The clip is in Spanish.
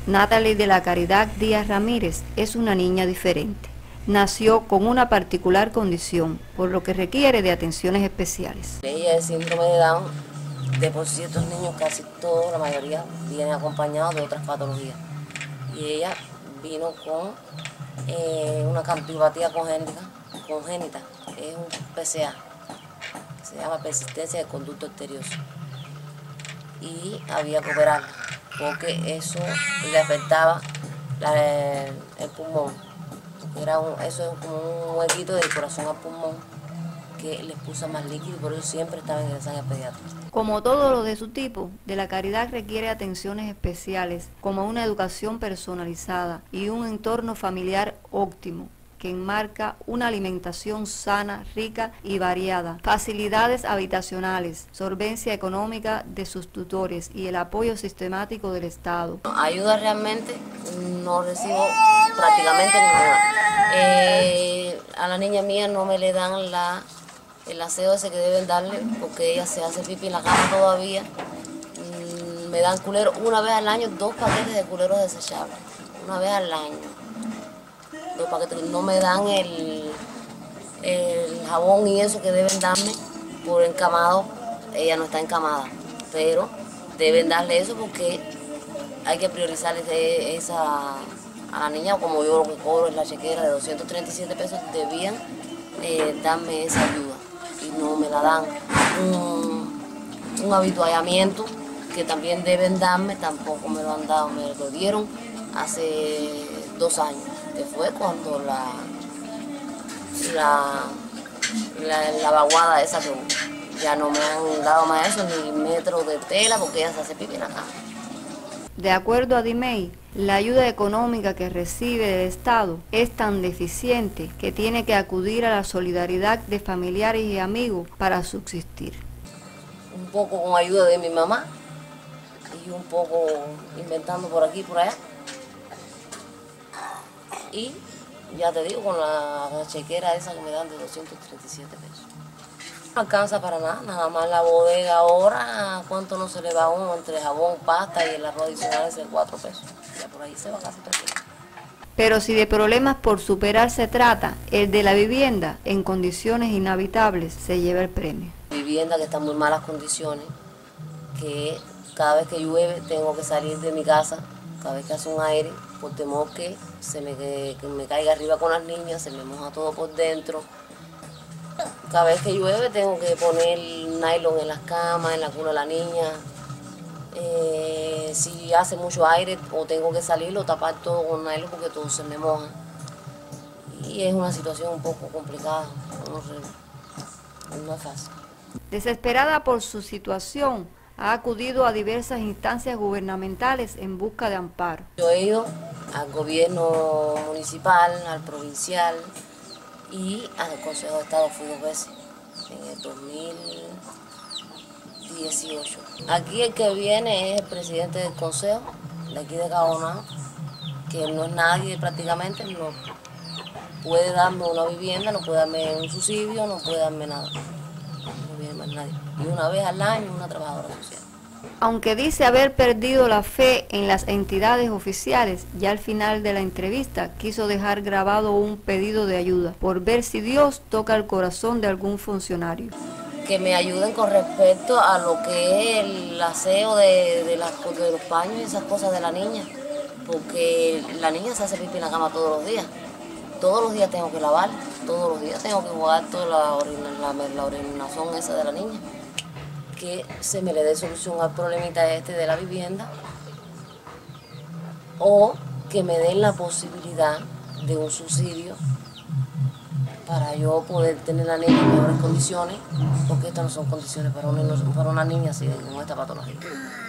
Natalie de la Caridad Díaz Ramírez es una niña diferente. Nació con una particular condición, por lo que requiere de atenciones especiales. Ella es síndrome de Down. De por sí estos niños, casi todos, la mayoría, vienen acompañados de otras patologías. Y ella vino con una cardiopatía congénita, es un PCA, se llama persistencia de conducto arterioso. Y había que operarla, porque eso le afectaba el pulmón. Eso es como un huequito del corazón al pulmón que le puso más líquido y por eso siempre estaba ingresada en el pediatra. Como todo lo de su tipo, De la Caridad requiere atenciones especiales, como una educación personalizada y un entorno familiar óptimo, que enmarca una alimentación sana, rica y variada, facilidades habitacionales, solvencia económica de sus tutores y el apoyo sistemático del Estado. Ayuda realmente no recibo prácticamente ninguna. A la niña mía no me le dan el aseo ese que deben darle, porque ella se hace pipí en la cama todavía. Me dan culero una vez al año, 2 paquetes de culeros desechables, una vez al año. 2 paquetes, no me dan el jabón y eso que deben darme por encamado. Ella no está encamada, pero deben darle eso porque hay que priorizar a la niña. Como yo lo que cobro es la chequera de 237 pesos, debían darme esa ayuda y no me la dan. Un habituallamiento que también deben darme, tampoco me lo han dado, me lo dieron hace 2 años, que fue cuando la vaguada esa que hubo. Ya no me han dado más eso, ni metros de tela, porque ella se hace pipí en la cama. De acuerdo a DIMEI, la ayuda económica que recibe del Estado es tan deficiente que tiene que acudir a la solidaridad de familiares y amigos para subsistir. Un poco con ayuda de mi mamá y un poco inventando por aquí y por allá. Y ya te digo, con la chequera esa que me dan de 237 pesos. No alcanza para nada, nada más la bodega ahora, ¿cuánto no se le va a uno entre jabón, pasta y el arroz adicional es de 4 pesos? Ya por ahí se va casi 3 pesos. Pero si de problemas por superar se trata, el de la vivienda en condiciones inhabitables se lleva el premio. Vivienda que está en muy malas condiciones, que cada vez que llueve tengo que salir de mi casa, cada vez que hace un aire, por temor que me caiga arriba con las niñas, se me moja todo por dentro. Cada vez que llueve tengo que poner nylon en las camas, en la cuna de la niña. Si hace mucho aire o tengo que salir o tapar todo con nylon porque todo se me moja. Y es una situación un poco complicada, no es fácil. Desesperada por su situación, ha acudido a diversas instancias gubernamentales en busca de amparo. Yo he ido al gobierno municipal, al provincial y al Consejo de Estado, fui 2 veces, en el 2018. Aquí el que viene es el presidente del consejo, de aquí de Cabonao, que no es nadie prácticamente, no puede darme una vivienda, no puede darme un subsidio, no puede darme nada. No viene más nadie. Y una vez al año una trabajadora social. Aunque dice haber perdido la fe en las entidades oficiales, ya al final de la entrevista quiso dejar grabado un pedido de ayuda por ver si Dios toca el corazón de algún funcionario. Que me ayuden con respecto a lo que es el aseo de los paños y esas cosas de la niña, porque la niña se hace pipí en la cama todos los días. Todos los días tengo que lavar, todos los días tengo que jugar toda la orinación esa de la niña. Que se me le dé solución al problemita de la vivienda o que me den la posibilidad de un subsidio para yo poder tener la niña en mejores condiciones, porque estas no son condiciones para una niña así con esta patología.